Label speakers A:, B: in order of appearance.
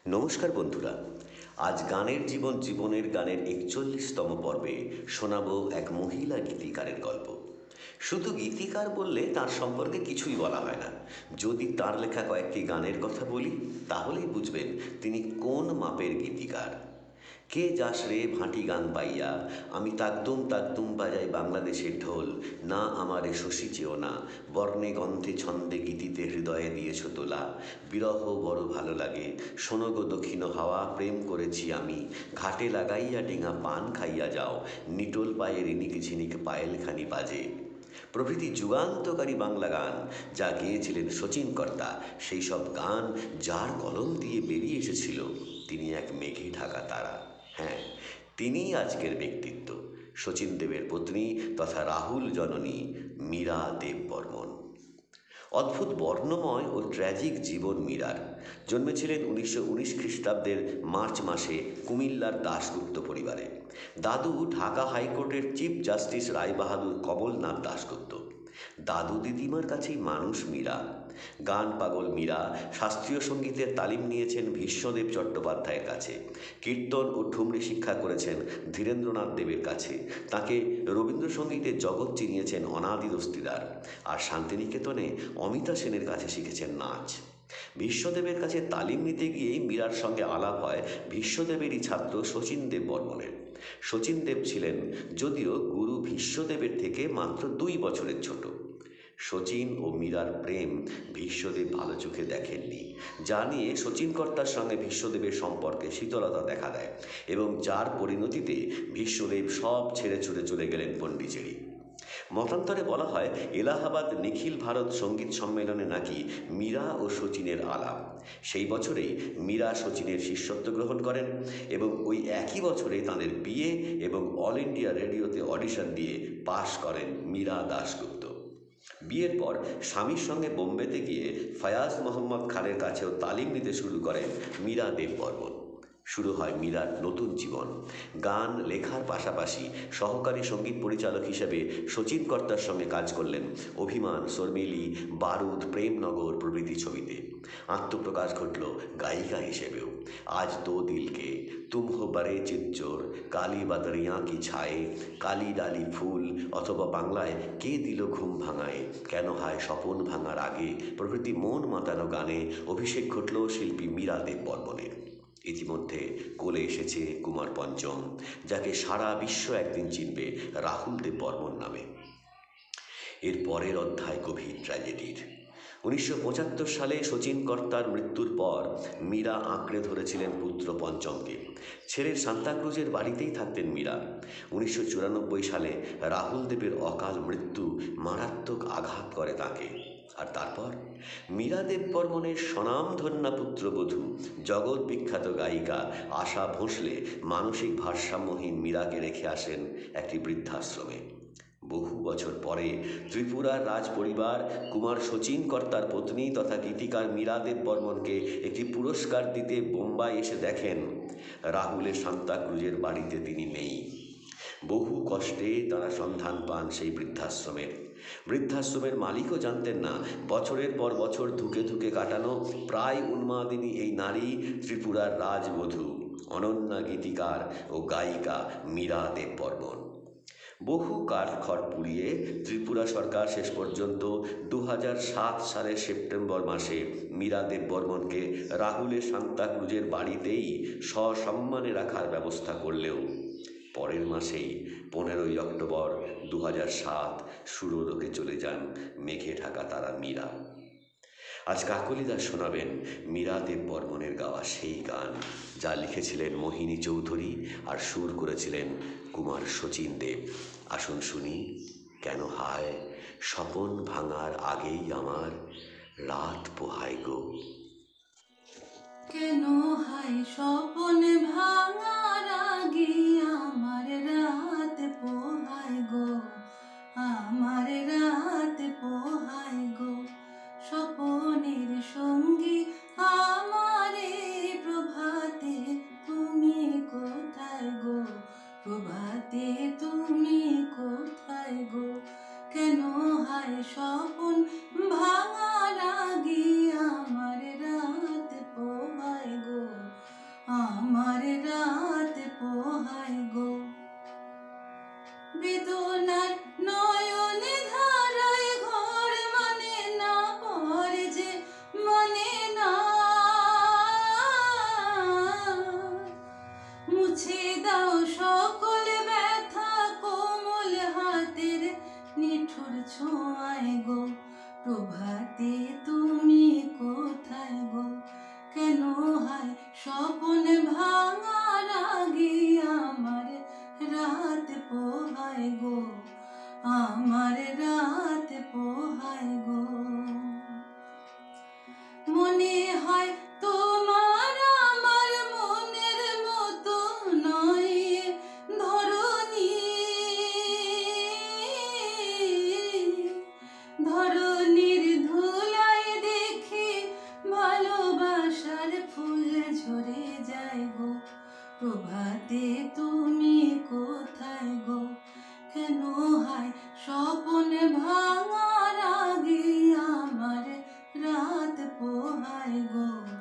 A: নমস্কার বন্ধুরা। আজ গানের জীবন জীবনের গানের ৪১তম পর্বে শোনাবো এক মহিলা গীতিকারের গল্প। শুধু গীতিকার বললে তার সম্পর্কে কিছুই বলা হয় না। যদি তার লেখা কয়েকটি গানের কথা বলি তাহলেই বুঝবেন তিনি কোন মাপের গীতিকার। কে যাস রে ভাটি গান পাইয়া, আমি তাকদুম তাকদুম বাজাই বাংলাদেশের ঢোল, না আমারে শশী চেও না, বর্ণে গন্ধে ছন্দে গীতিতে হৃদয়ে দিয়েছ তোলা, বিরহ বড় ভালো লাগে, শোনো গো দক্ষিণ হাওয়া, প্রেম করেছি আমি, ঘাটে লাগাইয়া ডিঙা পান খাইয়া যাও, নিটোল পায়ে রিনিক ঝিনিক পায়েলখানি বাজে প্রভৃতি যুগান্তকারী বাংলা গান যা গেয়েছিলেন শচীন কর্তা। সেই সব গান যার কলম দিয়ে বেরিয়ে এসেছিল তিনি এক মেঘে ঢাকা তারা। হ্যাঁ, তিনিই আজকের ব্যক্তিত্ব, শচীন দেবের পত্নী তথা রাহুল জননী মীরা দেব বর্মন। অদ্ভুত বর্ণময় ও ট্র্যাজিক জীবন মীরার। জন্মেছিলেন ১৯১৯ খ্রিস্টাব্দের মার্চ মাসে কুমিল্লার দাশগুপ্ত পরিবারে। দাদু ঢাকা হাইকোর্টের চিফ জাস্টিস রায়বাহাদুর কমলনাথ দাশগুপ্ত। দাদু দিদিমার কাছেই মানুষ মীরা। গান পাগল মীরা শাস্ত্রীয় সঙ্গীতের তালিম নিয়েছেন ভীষ্মদেব চট্টোপাধ্যায়ের কাছে, কীর্তন ও ঠুমরি শিক্ষা করেছেন ধীরেন্দ্রনাথ দেবের কাছে, তাকে রবীন্দ্রসঙ্গীতের জগৎ চিনিয়েছেন অনাদি দস্তিদার, আর শান্তিনিকেতনে অমিতা সেনের কাছে শিখেছেন নাচ। ভীষ্মদেবের কাছে তালিম নিতে গিয়েই মীরার সঙ্গে আলাপ হয় ভীষ্মদেবেরই ছাত্র শচীন দেব বর্মনের। শচীন দেব ছিলেন যদিও গুরু ভীষ্মদেবের থেকে মাত্র ২ বছরের ছোট। শচীন ও মীরার প্রেম ভীষ্মদেব ভালো চোখে দেখেননি, যা নিয়ে শচীন কর্তার সঙ্গে ভীষ্মদেবের সম্পর্কে শীতলতা দেখা দেয় এবং যার পরিণতিতে ভীষ্মদেব সব ছেড়ে ছুড়ে চলে গেলেন পণ্ডিচেরি। মতান্তরে বলা হয় এলাহাবাদ নিখিল ভারত সঙ্গীত সম্মেলনে নাকি মীরা ও শচীনের আলাপ। সেই বছরেই মীরা শচীনের শিষ্যত্ব গ্রহণ করেন এবং ওই একই বছরে তাঁদের বিয়ে এবং অল ইন্ডিয়া রেডিওতে অডিশন দিয়ে পাশ করেন মীরা দাশগুপ্ত। বিয়ের পর স্বামীর সঙ্গে বোম্বেতে গিয়ে ফয়াজ মোহাম্মদ খানের কাছেও তালিম নিতে শুরু করেন মীরা দেব বর্মন। শুরু হয় মীরার নতুন জীবন। গান লেখার পাশাপাশি সহকারী সঙ্গীত পরিচালক হিসেবে শচীন কর্তার সঙ্গে কাজ করলেন অভিমান, শর্মিলি, বারুদ, প্রেমনগর প্রভৃতি ছবিতে। আত্মপ্রকাশ ঘটল গায়িকা হিসেবেও। আজ দো দিলকে, তুম হো বড়ে চিচ্চোর, কালী বাদরিয়াঁ কি ছায়ে, কালী ডালি ফুল, অথবা বাংলায় কে দিল ঘুম ভাঙায়, কেন হায় স্বপন ভাঙার আগে প্রভৃতি মন মাতানো গানে অভিষেক ঘটল শিল্পী মীরা দেব বর্মনের। ইতিমধ্যে কোলে এসেছে কুমার পঞ্চম, যাকে সারা বিশ্ব একদিন চিনবে রাহুল দেব বর্মন নামে। এর পরের অধ্যায় গভীর ট্র্যাজেডির। ১৯৭৫ সালে শচীন কর্তার মৃত্যুর পর মীরা আঁকড়ে ধরেছিলেন পুত্র পঞ্চমকে। ছেলের সান্তাক্রুজের বাড়িতেই থাকতেন মীরা। ১৯৯৪ সালে রাহুল দেবের অকাল মৃত্যু মারাত্মক আঘাত করে তাকে। আর তারপর মীরা দেব বর্মনের স্বনামধন্যা পুত্রবধূ জগৎ বিখ্যাত গায়িকা আশা ভোঁসলে মানসিক ভারসাম্যহীন মীরাকে রেখে আসেন একটি বৃদ্ধাশ্রমে। বহু বছর পরে ত্রিপুরার রাজ পরিবার কুমার শচীন কর্তার পত্নী তথা গীতিকার মীরা দেব বর্মনকে একটি পুরস্কার দিতে বোম্বাই এসে দেখেন রাহুলের সান্তাক্রুজের বাড়িতে তিনি নেই। বহু কষ্টে তারা সন্ধান পান সেই বৃদ্ধাশ্রমের মালিকও জানতেন না বছরের পর বছর ধুকে ধুকে কাটানো প্রায় উন্মাদিনী এই নারী ত্রিপুরার রাজবধূ, অনন্যা গীতিকার ও গায়িকা মীরা দেব বর্মন। বহু কাঠখড় পুড়িয়ে ত্রিপুরা সরকার শেষ পর্যন্ত ২০০৭ সালের সেপ্টেম্বর মাসে মীরা দেব বর্মনকে রাহুলের সান্তাক্রুজের বাড়িতেই সসম্মানে রাখার ব্যবস্থা করলেও পরের মাসেই ১৫ই অক্টোবর ২০০৭ সুরলোকে চলে যান মেঘে ঢাকা তারা মীরা। আজ কাকলি দাস শোনাবেন মীরা দেব বর্মনের গাওয়া সেই গান যা লিখেছিলেন মোহিনী চৌধুরী আর সুর করেছিলেন কুমার শচীন দেব। আসুন শুনি, কেন হায় স্বপন ভাঙার আগেই আমার রাত পোহায় গো।
B: কেন হায় স্বপন ভাঙার আগে আমার রাত পোহায় গো, আমার রাত পোহায় গো, স্বপনের সঙ্গী আমারে প্রভাতে তুমি কোথায় গো, প্রভাতে তুমি কোথায় গো, কেন হায় স্বপন ভাঙার আগে আমার হয় স্বপন ভাঙার আগে আমার রাত পোহায় গো, আমার রাত পোহায় গো। মনে হয় তোমার আমার মনের মতো নয় ধরণী, ধরণীর ধুলায় দেখে ভালোবাসার ফুল ঝরে যায় গো। প্রভাতে তুমি কোথায় গো, কেন হয় স্বপন ভাঙার আগে আমার রাত পোহায় গো।